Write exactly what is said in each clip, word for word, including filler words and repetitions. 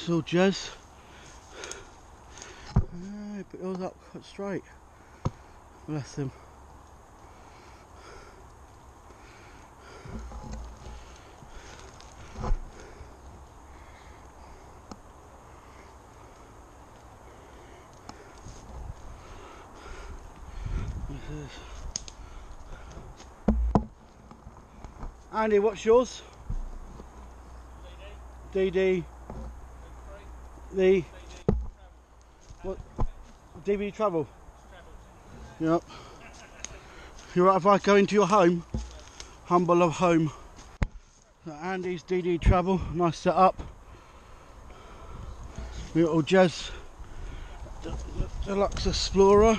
So Jez, ah, put yours up quite straight. Bless him. Andy, what's yours? D D. The what? D B travel. Yep. You're right if I go into your home, humble of home. So Andy's D D travel, nice setup. Little Jez Deluxe Explorer.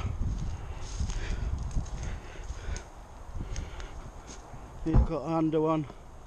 He's got an under one.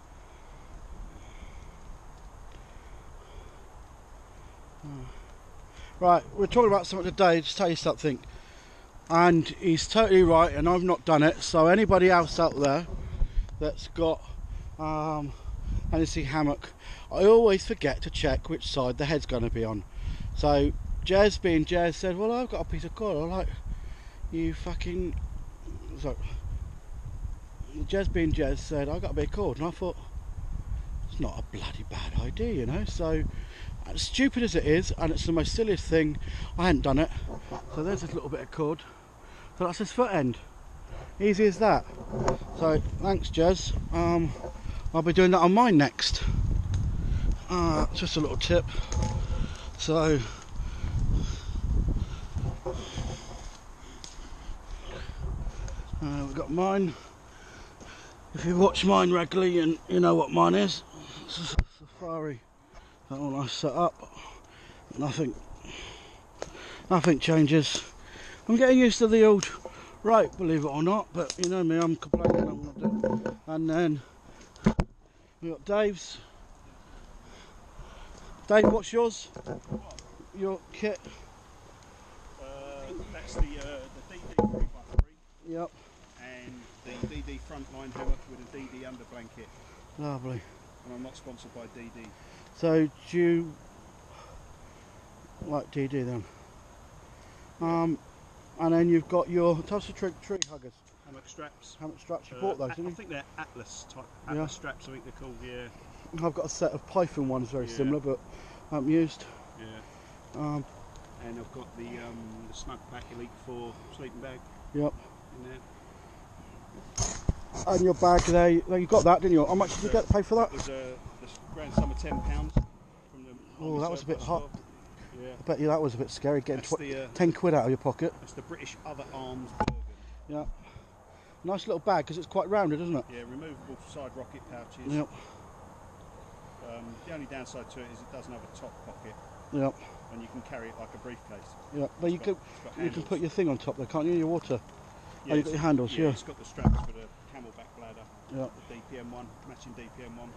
Right, we're talking about something today, just tell you something. And he's totally right, and I've not done it, so anybody else out there that's got um, anything hammock, I always forget to check which side the head's going to be on. So Jez being Jez said, well, I've got a piece of cord. I'm like, you fucking... So, Jez being Jez said, I've got a bit of cord, and I thought, it's not a bloody bad idea, you know. So as stupid as it is, and it's the most silliest thing, I hadn't done it. So there's this little bit of cord. So that's his foot end. Easy as that. So thanks, Jez. Um, I'll be doing that on mine next. Uh, just a little tip. So uh, we've got mine. If you watch mine regularly, and you know what mine is, it's a Safari. That one I set up. Nothing, nothing changes. I'm getting used to the old right, believe it or not. But you know me, I'm complaining. I'm not doing. And then we got Dave's. Dave, what's yours? Your kit? Uh, that's the uh, the D D three by three. Yep. And the D D frontline hammock with a D D under blanket. Lovely. And I'm not sponsored by D D. So do you like D D then? Um, and then you've got your tell us the tree, tree huggers. Hammock straps. Hammock straps. You Uh, bought those, I didn't you? think they're Atlas type. Atlas Yeah. straps, I think they're called. Yeah. I've got a set of Python ones, very Yeah. similar, but I haven't used. Yeah. Um, And I've got the um, the Snug Pack Elite four sleeping bag yep. in there. And your bag there, you you got that, didn't you? How much did you get to pay for that? It was uh, the grand sum of ten pounds from the. Oh, that was a bit hot. Store. Yeah. I bet you that was a bit scary, getting That's the, uh, ten quid out of your pocket. That's the British Other Arms Bergen. Yeah. Nice little bag, because it's quite rounded, isn't it? Yeah, removable side rocket pouches. Yep. Um, the only downside to it is it doesn't have a top pocket, Yep. and you can carry it like a briefcase. Yep. But you It's can got- it's got you can handles. put your thing on top there, can't you? Your water. Yeah, oh, you've it's- got your handles, yeah. yeah. It's got the straps for the camelback bladder, Yep. the D P M one, matching D P M one.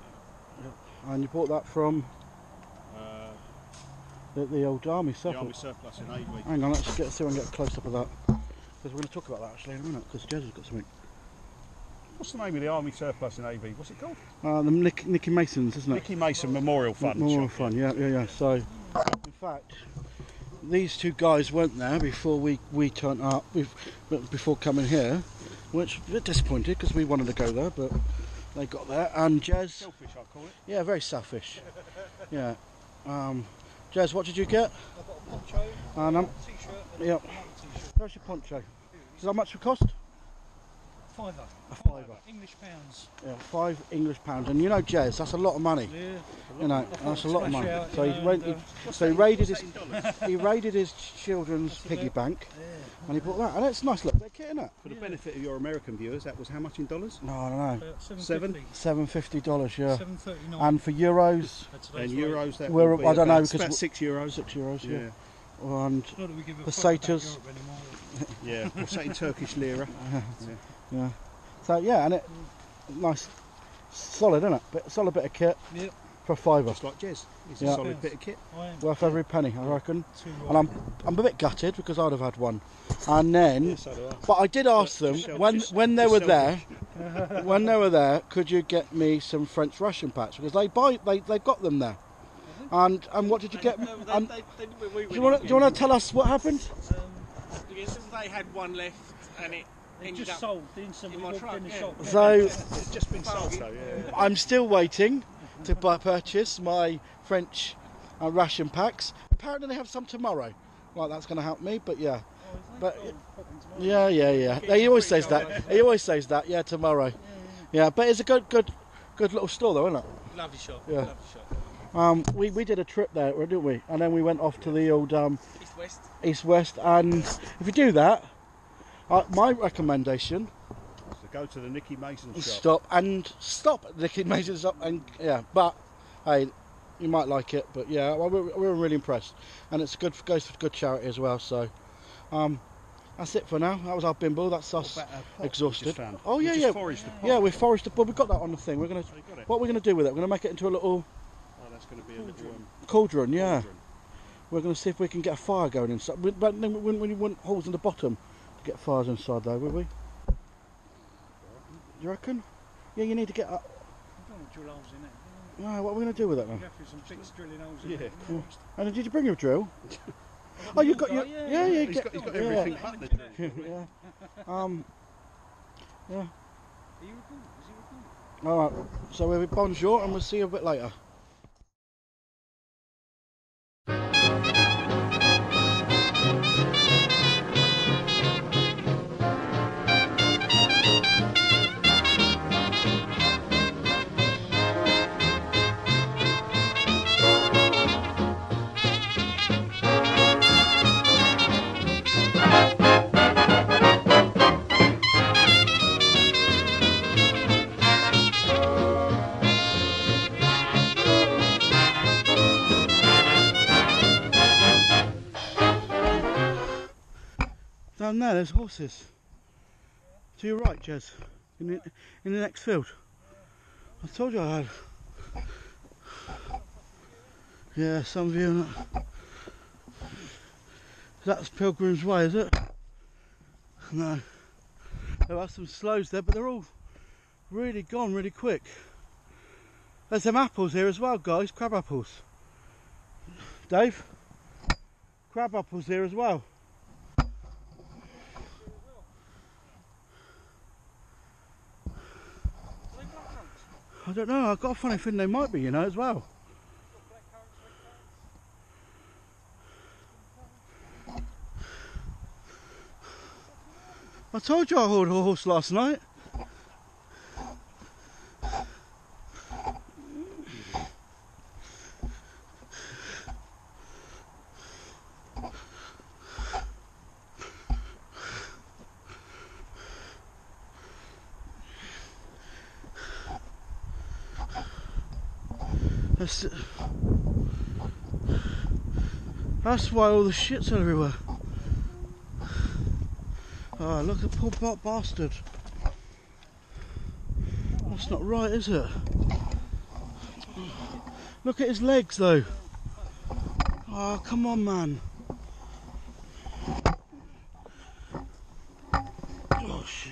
And you bought that from Uh, the, the old army the stuff. army surplus in Avely. Hang on, let's get see if I can get a close up of that. Because we're going to talk about that actually in a minute, because Jez has got something. What's the name of the army surplus in Avely? What's it called? Uh, the Nick, Nicky Masons, isn't it? Nicky Mason Memorial Fund. Memorial shop, Fund, yeah, yeah, yeah. So, in fact, these two guys went there before we, we turned up, bef- before coming here, which a bit disappointed because we wanted to go there, but they got there. And Jez, Selfish, I call it. yeah, very selfish. Yeah. Um, Jez, what did you get? I got a poncho, And um, a t-shirt, and yep. a t-shirt. How's your poncho? Does that much it cost? Fiver. A fiver. English pounds. Yeah, five English pounds. And you know, Jez, that's a lot of money. Yeah. You know, that's a lot of Smash money. out, So you he, know, went, and, he, uh, so he raided his What's that in dollars? he raided his children's That's piggy about- bank, Yeah. and he bought that. And it's a nice little bit of kit, isn't it? For the benefit of your American viewers, that was how much in dollars? No, I don't know. About seven Seven? fifty. Seven fifty dollars, yeah. Seven thirty-nine. And for euros, At today's And rate. euros, that We're- would be I don't know, about, because about we- six euros. six euros, yeah. Yeah, And Not that we give a Pesetas. fuck about Europe anymore. yeah. What's that in Turkish lira? yeah. So yeah, and it nice, solid, isn't it? Bit, solid bit of kit Yep. for a fiver. Just like Jez. It's Yeah. a solid bit of kit. I am. Worth every penny, I reckon. Too And I'm I'm a bit gutted because I'd have had one. And then, Yeah, so do I. but I did ask them Just when selfish. when they Just were there, when they were there, could you get me some French Russian packs because they buy they they got them there. And and what did you get? No, they, And they, they, we, we do you want to do you want to tell us what happened? Um, Yes, they had one left, and it they ended just up sold. The instant in we my walked truck, in the yeah. shop. So It's just been sold, so yeah. I'm still waiting to buy, purchase my French uh, ration packs. Apparently they have some tomorrow. Well, that's going to help me, but yeah. Oh, is they? But Oh, popping tomorrow. yeah, yeah, yeah. Get He some always free says that. donuts. He always says that. Yeah, tomorrow. Yeah, yeah. Yeah, but it's a good, good, good little store, though, isn't it? Lovely shop. Yeah. Lovely shop. Um, we we did a trip there, didn't we? And then we went off to the old um, East West. East West. And if you do that, uh, my recommendation: So go to the Nicky Mason shop. stop and stop at Nicky Mason's shop. And yeah, but hey, you might like it. But yeah, well, we we were really impressed, and it's good goes for good charity as well. So, um, that's it for now. That was our bimble. That's us What about our pot we exhausted. just found? Oh We yeah, just yeah, foraged the pot. yeah. We forested. Well, we got that on the thing. We're gonna. Oh, you got it? What we're gonna do with it? We're gonna make it into a little Oh, that's going to be a little um, cauldron. Yeah. cauldron. We're going to see if we can get a fire going inside. We- But then we wouldn't, we wouldn't holes in the bottom to get fires inside though, would we? Do you reckon? Yeah, you need to get up. I don't want to drill holes in it. No, what are we going to do with it You then? have to some bits drilling holes in Yeah. it. Yeah. And did you bring your drill? Oh, you got your. Yeah, Yeah, yeah, He's get, got, he's got yeah. everything but the drill. yeah. Um. Yeah. Are you recording? Is he recording? All right. So we'll be bonjour, and we'll see you a bit later. Down there, there's horses. To your right, Jez. In the, in the next field. I told you I had. Yeah, some view. That's Pilgrim's Way, is it? No. There are some slows there, but they're all really gone really quick. There's some apples here as well, guys. Crab apples. Dave? Crab apples here as well. I don't know, I've got a funny feeling they might be, you know, as well. I told you I hauled a horse last night. That's, that's why all the shit's everywhere. Oh, look at the poor b- bastard. That's not right, is it? Look at his legs, though. Oh, come on, man. Oh, shit.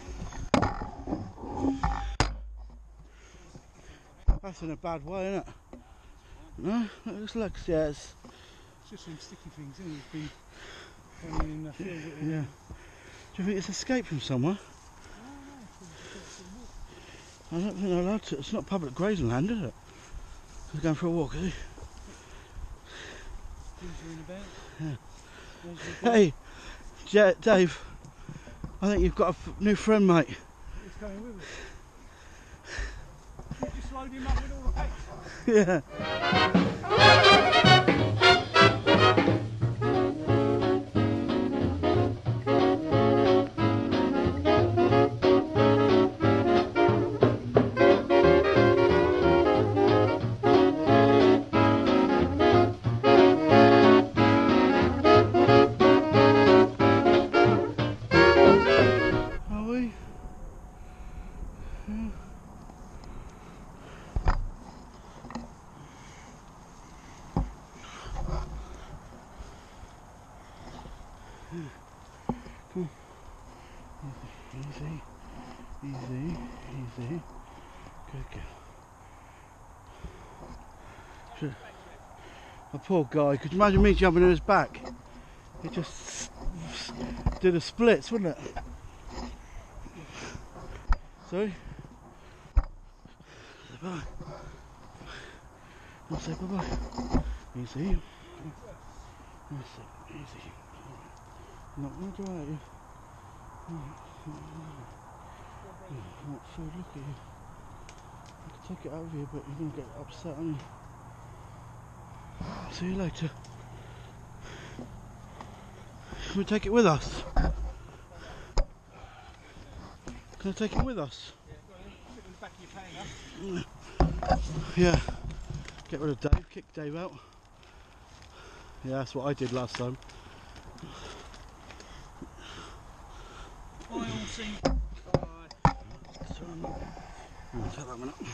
That's in a bad way, isn't it? No? Look at his legs, yeah. It's, It's just some sticky things, isn't it? It's been running in the field. yeah. Do you think it's escaped from somewhere? I don't think they're allowed to. It's not public grazing land, is it? He's going for a walk, is he? Things are in about. Yeah. There's the dog. Hey, J- Dave. I think you've got a f- new friend, mate. He's coming with us. You just load him up with all the packs. Yeah. Are we? Yeah. Come on. Easy, easy, easy. Good girl. Should, A poor guy. Could you imagine me jumping on his back? He just did a splits, wouldn't it? Sorry? Say bye. I'll say bye bye. Easy. That's it. Easy. Not gonna dry you. Not food, look at you. I can take it out of you, but you're gonna get upset, aren't you? See you later. Can we take it with us? Can I take it with us? Yeah. Get rid of Dave, kick Dave out. Yeah, that's what I did last time. Bye, Olsie. I'll take that one up.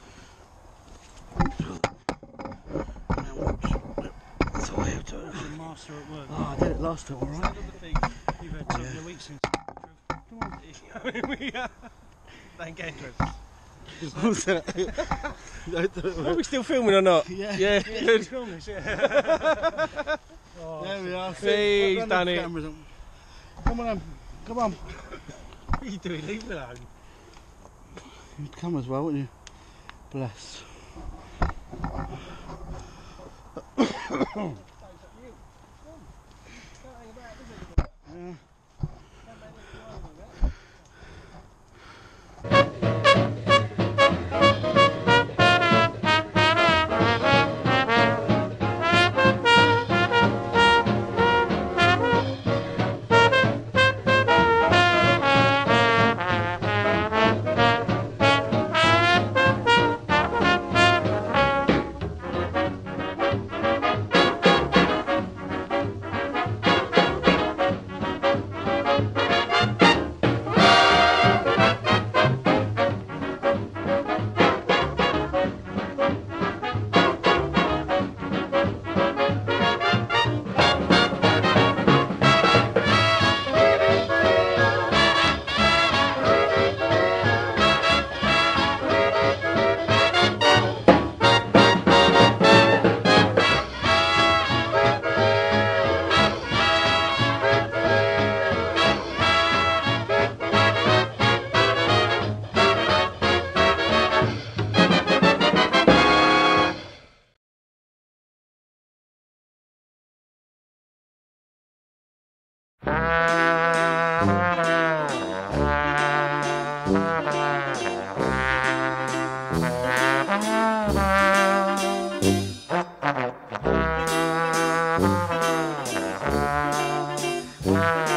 That's the way I do it. The master at work. Oh, I did it last time, alright? Another thing, you've had two Yeah. yeah. weeks since. Come on. we uh, ain't getting to it. What's that? Don't do it. Are we still filming or not? Yeah. Yeah, good. Film this, yeah. Oh, There we are. See, he's Run done the it. cameras on. Come on, Em. Come on. what are you doing? Leave it alone. You'd come as well, wouldn't you? Bless. Yeah. Bye.